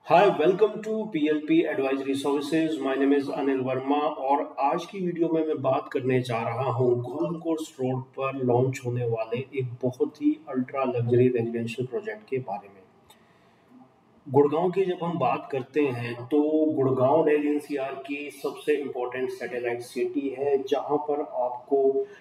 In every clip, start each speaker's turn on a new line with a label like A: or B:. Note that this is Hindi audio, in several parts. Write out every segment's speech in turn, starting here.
A: Hi welcome to PLP advisory services. My name is Anil Verma और आज की वीडियो में मैं बात करने जा रहा हूं गोल्फ कोर्स रोड पर लॉन्च होने वाले एक बहुत ही अल्ट्रा लग्जरी रेजिडेंशियल प्रोजेक्ट के बारे में। गुड़गांव की जब हम बात करते हैं तो गुड़गांव दिल्ली एनसीआर की सबसे इम्पोर्टेंट सैटेलाइट सिटी है, जहां पर आपको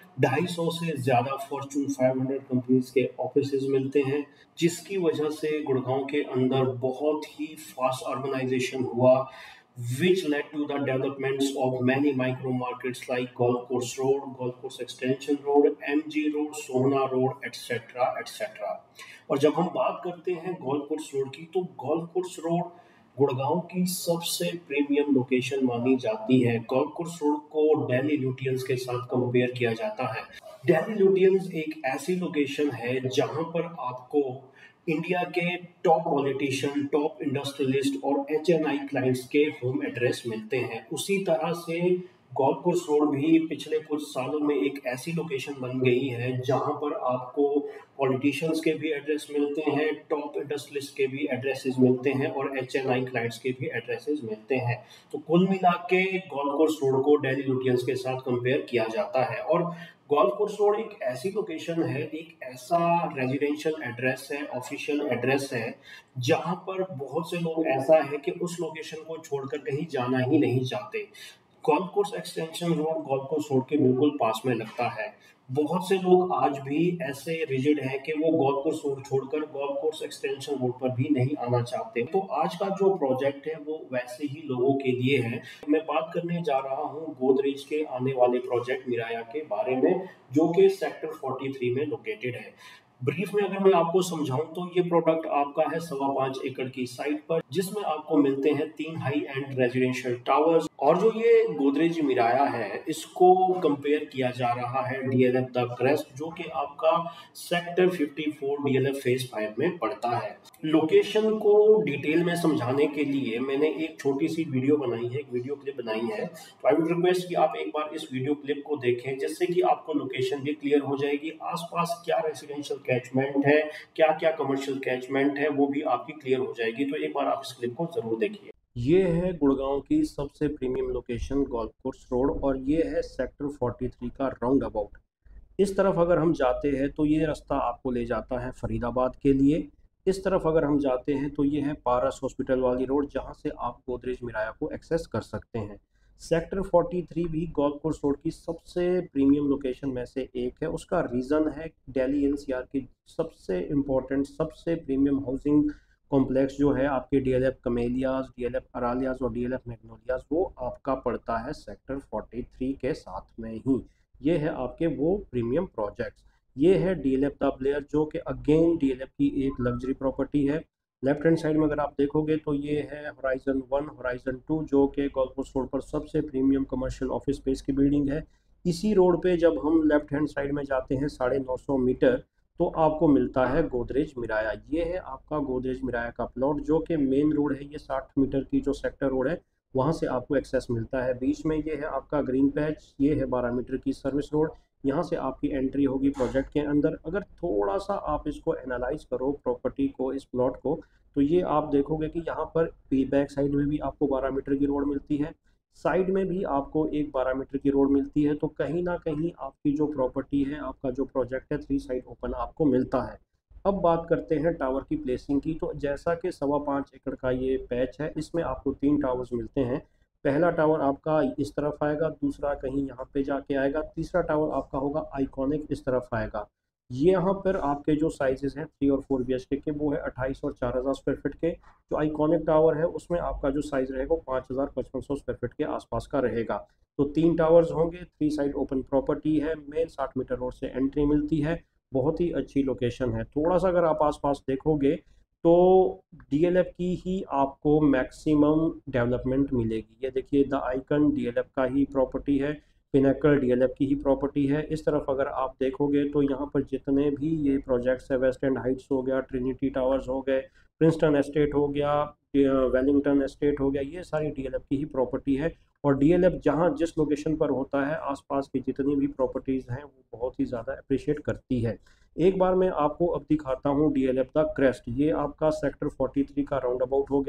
A: 250 से ज़्यादा फॉर्च्यून 500 कंपनीज के ऑफिसेज मिलते हैं, जिसकी वजह से गुड़गांव के अंदर बहुत ही फास्ट अर्बनाइजेशन हुआ, which led to the developments of many micro markets like Golf Course Road, Golf Course Extension Road, MG Road, Sohna Road, etc. etc. और जब हम बात करते हैं गोल्फ कोर्स रोड की, तो गोल्फ कोर्स रोड गुड़गांव की सबसे प्रीमियम लोकेशन मानी जाती है। गोल्फ कोर्स रोड को दिल्ली ल्यूटियंस के साथ कंपेयर किया जाता है। दिल्ली ल्यूटियंस एक ऐसी लोकेशन है जहां पर आपको इंडिया के टॉप पॉलिटिशियन, टॉप इंडस्ट्रियलिस्ट और एचएनआई क्लाइंट्स के होम एड्रेस मिलते हैं। उसी तरह से गोल्फ कोर्स रोड भी पिछले कुछ सालों में एक ऐसी लोकेशन बन गई है जहां पर आपको पॉलिटिशियंस के भी एड्रेस मिलते हैं, टॉप इंडस्ट्रियलिस्ट के भी एड्रेसेस मिलते हैं और एचएनआई क्लाइंट्स के भी एड्रेसेस मिलते हैं। तो कुल मिला के गोल्फ कोर्स रोड को दिल्ली ल्यूटियंस के साथ कंपेयर किया जाता है। और गोल्फ कोर्स रोड एक ऐसी लोकेशन है, एक ऐसा रेजिडेंशियल एड्रेस है, ऑफिशियल एड्रेस है, जहां पर बहुत से लोग ऐसा है कि उस लोकेशन को छोड़कर कहीं जाना ही नहीं चाहते। Golf course extension road golf course road के बिल्कुल पास में लगता है। बहुत से लोग आज भी ऐसे रिजिड हैं कि वो गोल्फ कोर्स रोड छोड़कर गोल्फ कोर्स एक्सटेंशन रोड पर भी नहीं आना चाहते। तो आज का जो प्रोजेक्ट है वो वैसे ही लोगों के लिए है। मैं बात करने जा रहा हूँ गोदरेज के आने वाले प्रोजेक्ट मिराया के बारे में, जो कि सेक्टर 43 में लोकेटेड है। ब्रीफ में अगर मैं आपको समझाऊं तो ये प्रोडक्ट आपका है 5.25 एकड़ की साइट पर, जिसमें आपको मिलते हैं 3 हाई एंड रेजिडेंशियल टावर्स। और जो ये गोदरेज मिराया है, इसको कंपेयर किया जा रहा है डीएलएफ द क्रेस्ट, जो कि आपका सेक्टर 54 डीएलएफ फेज 5 में पड़ता है। लोकेशन को डिटेल में समझाने के लिए मैंने एक छोटी सी वीडियो बनाई है, एक वीडियो क्लिप बनाई है। तो आई वुड रिक्वेस्ट कि आप एक बार इस वीडियो क्लिप को देखें, जिससे कि आपको लोकेशन भी क्लियर हो जाएगी, आसपास क्या रेजिडेंशियल कैचमेंट है, क्या क्या कमर्शियल कैचमेंट है, वो भी आपकी क्लियर हो जाएगी। तो एक बार आप इस क्लिप को जरूर देखिए। ये है गुड़गांव की सबसे premium location golf course road और ये है सेक्टर 43 का राउंड अबाउट। इस तरफ अगर हम जाते हैं तो ये रास्ता आपको ले जाता है फरीदाबाद के लिए। इस तरफ अगर हम जाते हैं तो ये है पारस हॉस्पिटल वाली रोड, जहां से आप गोदरेज मिराया को एक्सेस कर सकते हैं। सेक्टर 43 भी गोल्फ कोर्स रोड की सबसे प्रीमियम लोकेशन में से एक है। उसका रीज़न है दिल्ली एनसीआर की सबसे इम्पोर्टेंट, सबसे प्रीमियम हाउसिंग कॉम्प्लेक्स जो है आपके डीएलएफ कमेलियाज, डीएलएफ अरालियाज और डीएलएफ मैग्नोलियाज, वो आपका पड़ता है सेक्टर 43 के साथ में ही। ये है आपके वो प्रीमियम प्रोजेक्ट्स। ये है डीएलएफ द ब्लेयर, जो कि अगेन डीएलएफ की एक लग्जरी प्रॉपर्टी है। लेफ्ट हैंड साइड में अगर आप देखोगे तो ये है होराइजन 1, होराइजन 2, जो कि गोल्फ कोर्स रोड पर सबसे प्रीमियम कमर्शियल ऑफिस स्पेस की बिल्डिंग है। इसी रोड पे जब हम लेफ्ट हैंड साइड में जाते हैं 950 मीटर, तो आपको मिलता है गोदरेज मिराया। ये है आपका गोदरेज मिराया का प्लॉट, जो कि मेन रोड है। ये 60 मीटर की जो सेक्टर रोड है, वहाँ से आपको एक्सेस मिलता है। बीच में ये है आपका ग्रीन पैच, ये है 12 मीटर की सर्विस रोड। यहाँ से आपकी एंट्री होगी प्रोजेक्ट के अंदर। अगर थोड़ा सा आप इसको एनालाइज करो प्रॉपर्टी को, इस प्लॉट को, तो ये आप देखोगे कि यहाँ पर बैक साइड में भी आपको 12 मीटर की रोड मिलती है, साइड में भी आपको एक 12 मीटर की रोड मिलती है। तो कहीं ना कहीं आपकी जो प्रॉपर्टी है, आपका जो प्रोजेक्ट है, 3 साइड ओपन आपको मिलता है। अब बात करते हैं टावर की प्लेसिंग की। तो जैसा कि 5.25 एकड़ का ये पैच है, इसमें आपको 3 टावर्स मिलते हैं। पहला टावर आपका इस तरफ आएगा, दूसरा कहीं यहाँ पे जाके आएगा, तीसरा टावर आपका होगा आइकॉनिक, इस तरफ आएगा। ये यहाँ पर आपके जो साइजेस हैं 3 और 4 BHK के, वो है 28 और 4000 स्क्वायर फीट के। जो आइकॉनिक टावर है उसमें आपका जो साइज रहेगा 5500 स्क्वायर फीट के आसपास का रहेगा। तो 3 टावर्स होंगे, 3 साइड ओपन प्रॉपर्टी है, मेन 60 मीटर रोड से एंट्री मिलती है। बहुत ही अच्छी लोकेशन है। थोड़ा सा अगर आप आसपास देखोगे तो डीएलएफ की ही आपको मैक्सिमम डेवलपमेंट मिलेगी। ये देखिए, द आइकन डीएलएफ का ही प्रॉपर्टी है, पिनेकल डीएलएफ की ही प्रॉपर्टी है। इस तरफ अगर आप देखोगे तो यहाँ पर जितने भी ये प्रोजेक्ट्स है, वेस्ट एंड हाइट्स हो गया, ट्रिनिटी टावर्स हो गए, प्रिंसटन एस्टेट हो गया, वेलिंगटन एस्टेट हो गया, ये सारी डीएलएफ की ही प्रॉपर्टी है। और डीएलएफ जहाँ जिस लोकेशन पर होता है, आसपास की जितनी भी प्रॉपर्टीज़ हैं वो बहुत ही ज़्यादा अप्रिशिएट करती है। एक बार मैं आपको अब दिखाता हूँ डीएलएफ द क्रेस्ट। ये आपका सेक्टर 43 का राउंड अबाउट हो गया।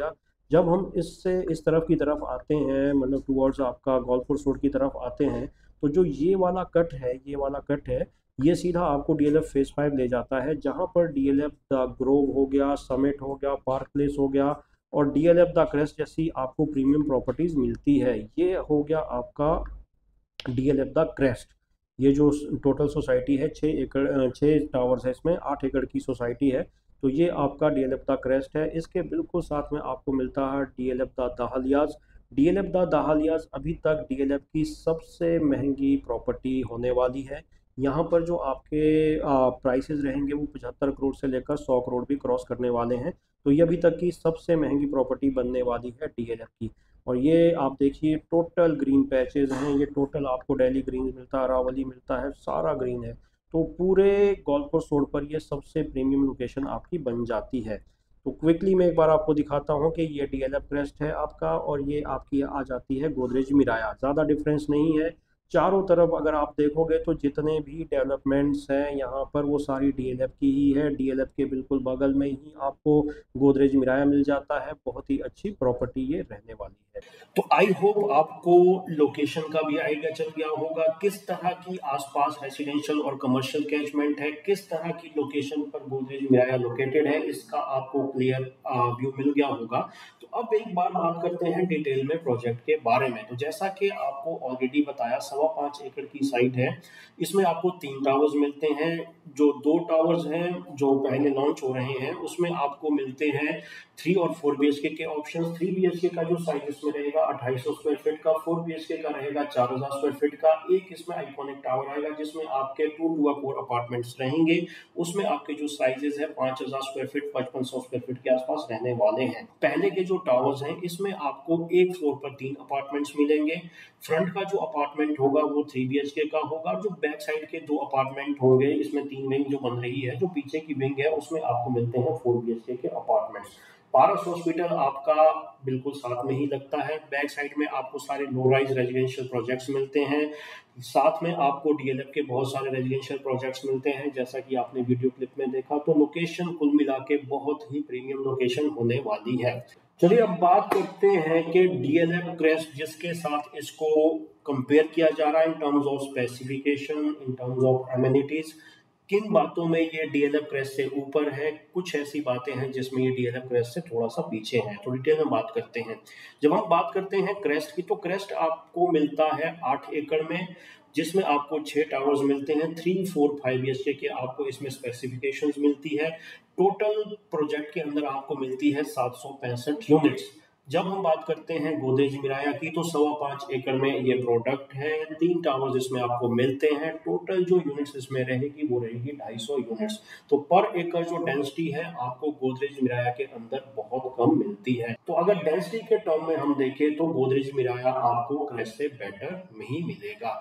A: जब हम इससे इस तरफ की तरफ आते हैं, मतलब टूवर्ड्स आपका गोल्फ कोर्स रोड की तरफ आते हैं, तो जो ये वाला कट है, ये सीधा आपको डीएलएफ फेज 5 ले जाता है, जहाँ पर डीएलएफ द ग्रोव हो गया, समिट हो गया, पार्क प्लेस हो गया और डीएलएफ द क्रेस्ट जैसी आपको प्रीमियम प्रॉपर्टीज मिलती है। ये हो गया आपका डीएलएफ द क्रेस्ट। ये जो टोटल सोसाइटी है, 6 एकड़ 6 टावर्स है, इसमें 8 एकड़ की सोसाइटी है। तो ये आपका डीएलएफ द क्रेस्ट है। इसके बिल्कुल साथ में आपको मिलता है DLF the Dahlias. DLF the Dahlias अभी तक डीएलएफ की सबसे महंगी प्रॉपर्टी होने वाली है। यहाँ पर जो आपके प्राइसेस रहेंगे वो 75 करोड़ से लेकर 100 करोड़ भी क्रॉस करने वाले हैं। तो ये अभी तक की सबसे महंगी प्रॉपर्टी बनने वाली है डीएलएफ की। और ये आप देखिए टोटल ग्रीन पैचेस हैं, ये टोटल आपको दिल्ली ग्रीन मिलता है, अरावली मिलता है, सारा ग्रीन है। तो पूरे गोल्फ कोर्स रोड पर ये सबसे प्रीमियम लोकेशन आपकी बन जाती है। तो क्विकली मैं एक बार आपको दिखाता हूँ कि ये डीएलएफ क्रेस्ट है आपका और ये आपकी आ जाती है गोदरेज मिराया। ज़्यादा डिफरेंस नहीं है। चारों तरफ अगर आप देखोगे तो जितने भी डेवलपमेंट्स हैं यहाँ पर वो सारी डीएलएफ की ही है। डीएलएफ के बिल्कुल बगल में ही आपको गोदरेज मिराया मिल जाता है। बहुत ही अच्छी प्रॉपर्टी ये रहने वाली है। तो आई होप आपको लोकेशन का भी आइडिया चल गया होगा, किस तरह की आसपास रेसिडेंशियल और कमर्शियल कैचमेंट है, किस तरह की लोकेशन पर गोदरेज मिराया लोकेटेड है, इसका आपको क्लियर व्यू मिल गया होगा। तो अब एक बार बात करते हैं डिटेल में प्रोजेक्ट के बारे में। तो जैसा कि आपको ऑलरेडी बताया, 5.25 एकड़ की साइट है। इसमें आपको 3 टावर्स मिलते हैं। जो 2 टावर्स हैं जो पहले लॉन्च हो रहे हैं उसमें आपको मिलते हैं 3 और 4 बीएचके के ऑप्शन। 3 बीएचके का जो साइज इसमें रहेगा 2800 स्क्वायर फीट का, 4 बीएचके का रहेगा 4000 स्क्वायर फीट का। एक इसमें आइकॉनिक टावर आएगा जिसमें आपके 2 अपार्टमेंट्स रहेंगे। उसमें आपके जो साइजेस है 5000 स्क्वायर फीट 5500 स्क्वायर फीट के आसपास रहने वाले हैं। पहले के जो टावर्स हैं इसमें आपको एक फ्लोर पर 3 अपार्टमेंट्स मिलेंगे। फ्रंट का जो अपार्टमेंट होगा वो 3 बीएचके का होगा। जो बैक साइड के 2 अपार्टमेंट होंगे, इसमें 3 विंग जो बन रही है, जो पीछे की विंग है उसमें आपको मिलते हैं 4 बीएचके के अपार्टमेंट्स। पारस हॉस्पिटल आपका बिल्कुल साथ में ही लगता है। बैक साइड में आपको सारे लो राइज रेजिडेंशियल प्रोजेक्ट्स मिलते हैं। साथ में आपको डीएलएफ के बहुत सारे रेजिडेंशियल प्रोजेक्ट्स मिलते हैं, जैसा कि आपने वीडियो क्लिप में देखा। तो लोकेशन कुल मिला के बहुत ही प्रीमियम लोकेशन होने वाली है। चलिए अब बात करते हैं कि डीएलएफ क्रेस्ट जिसके साथ इसको कंपेयर किया जा रहा है in terms of specification, in terms of amenities, किन बातों में ये डीएलएफ क्रेस्ट से ऊपर है, कुछ ऐसी बातें हैं जिसमें ये डीएलएफ क्रेस्ट से थोड़ा सा पीछे है। तो डिटेल में बात करते हैं। जब हम बात करते हैं क्रेस्ट की, तो क्रेस्ट आपको मिलता है 8 एकड़ में, जिसमें आपको 6 टावर्स मिलते हैं। 3, 4, 5 बीएचके के आपको इसमें स्पेसिफिकेशंस मिलती है। टोटल प्रोजेक्ट के अंदर आपको मिलती है 765 यूनिट्स। जब हम बात करते हैं गोदरेज मिराया की, तो 5.25 एकड़ में ये प्रोडक्ट है। 3 टावर्स इसमें आपको मिलते हैं। टोटल जो यूनिट्स इसमें रहेगी वो रहेगी 250 यूनिट्स। तो पर एकड़ जो डेंसिटी है आपको गोदरेज मिराया के अंदर बहुत कम मिलती है। तो अगर डेंसिटी के टर्म में हम देखें तो गोदरेज मिराया आपको क्रेस्ट से बेटर नहीं मिलेगा।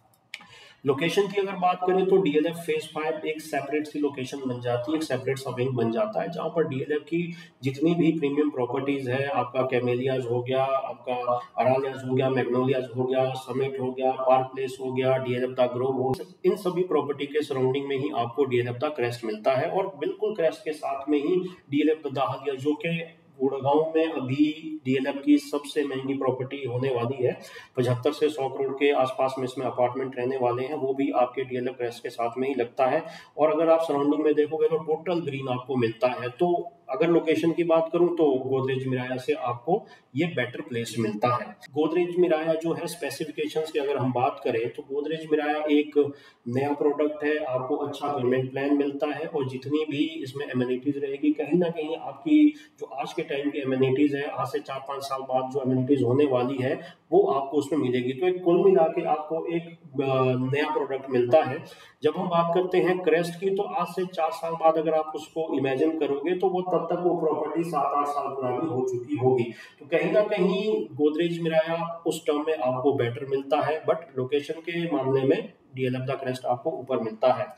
A: लोकेशन की अगर बात करें तो डीएलएफ फेज 5 एक सेपरेट सी लोकेशन बन जाती है, एक सेपरेट सा विंग बन जाता है, जहां पर डीएलएफ की जितनी भी प्रीमियम प्रॉपर्टीज है, आपका कैमेलियाज हो गया, आपका अरालियाज हो गया, मैग्नोलियाज हो गया, समिट हो गया, पार्क प्लेस हो गया, डीएलएफ द ग्रोव हो, इन सभी प्रॉपर्टी के सराउंडिंग में ही आपको डीएलएफ द क्रेस्ट मिलता है। और बिल्कुल क्रेस्ट के साथ में ही डीएलएफ द दाहलिया, जो कि गुड़गांव में अभी डीएलएफ की सबसे महंगी प्रॉपर्टी होने वाली है। 75 से 100 करोड़ के आसपास में इसमें अपार्टमेंट रहने वाले हैं, वो भी आपके डीएलएफ क्रेस्ट के साथ में ही लगता है। और अगर आप सराउंडिंग में देखोगे तो टोटल ग्रीन आपको मिलता है। तो अगर लोकेशन की बात करूं तो गोदरेज मिराया से आपको ये बेटर प्लेस मिलता है। गोदरेज मिराया जो है, स्पेसिफिकेशंस की अगर हम बात करें तो गोदरेज मिराया एक नया प्रोडक्ट है। आपको अच्छा पेमेंट प्लान मिलता है और जितनी भी इसमें एमिनिटीज रहेगी, कहीं ना कहीं आपकी जो आज के टाइम की एमिनिटीज है, आज से 4-5 साल बाद जो एमिनिटीज होने वाली है वो आपको उसमें मिलेगी। तो एक कुल मिला के आपको एक नया प्रोडक्ट मिलता है। जब हम बात करते हैं क्रेस्ट की, तो आज से 4 साल बाद अगर आप उसको इमेजिन करोगे तो वो तब तक वो प्रॉपर्टी 7-8 साल पुरानी हो चुकी होगी। तो कहीं ना कहीं गोदरेज मिराया उस टर्म में आपको बेटर मिलता है, बट लोकेशन के मामले में डीएलएफ द क्रेस्ट आपको ऊपर मिलता है।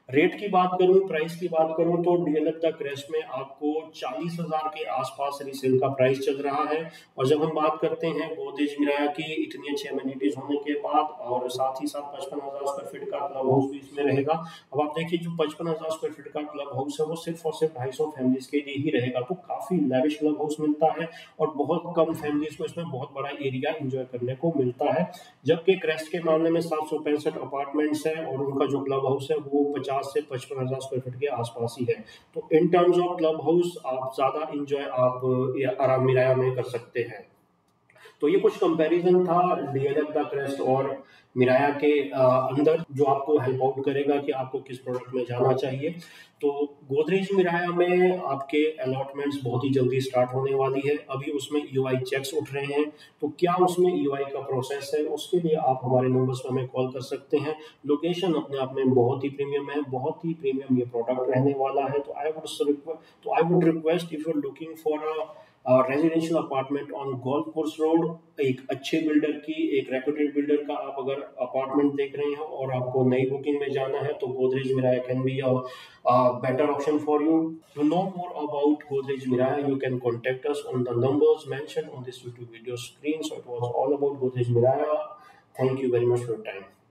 A: रेट की बात करूं, प्राइस की बात करूं तो डीएलएफ द क्रेस्ट में आपको 40,000 के आसपास रीसेल का प्राइस चल रहा है। और जब हम बात करते हैं गोदरेज मिराया की इतनी अच्छी एमिनिटीज होने के बाद और साथ ही साथ 55,000 स्क्वायर फीट का क्लब हाउस भी इसमें रहेगा। अब आप देखिए जो 55,000 स्क्वायर फीट का क्लब हाउस है वो सिर्फ और सिर्फ 250 फैमिलीज के लिए ही रहेगा, तो काफी लैविश क्लब हाउस मिलता है और बहुत कम फैमिलीज को इसमें बहुत बड़ा एरिया एंजॉय करने को मिलता है। जबकि क्रेस्ट के मामले में 765 अपार्टमेंट्स है और उनका जो क्लब हाउस है वो 50 से 55,000 स्क्वायर फीट के आसपास ही है। तो in terms of club house आप ज्यादा इंजॉय आप आराम मिराया में कर सकते हैं। तो ये कुछ कंपैरिजन था डीएलएफ द क्रेस्ट और मिराया के अंदर, जो आपको हेल्प आउट करेगा कि आपको किस प्रोडक्ट में जाना चाहिए। तो गोदरेज मिराया में आपके अलॉटमेंट्स बहुत ही जल्दी स्टार्ट होने वाली है। अभी उसमें ईओआई चेक्स उठ रहे हैं, तो क्या उसमें ईओआई का प्रोसेस है उसके लिए आप हमारे नंबर्स पर हमें कॉल कर सकते हैं। लोकेशन अपने आप में बहुत ही प्रीमियम है, बहुत ही प्रीमियम ये प्रोडक्ट रहने वाला है। तो I would request if you are looking for residential apartment on golf course road, एक अच्छे बिल्डर की, एक रेप्यूटेड बिल्डर का आप अगर अपार्टमेंट देख रहे हैं और आपको नई बुकिंग में जाना है तो Godrej Miraya can be a better option for you. To know more about Godrej Miraya, you can contact us on the numbers mentioned on this YouTube video screen. So it was all about Godrej Miraya. Thank you very much for your time.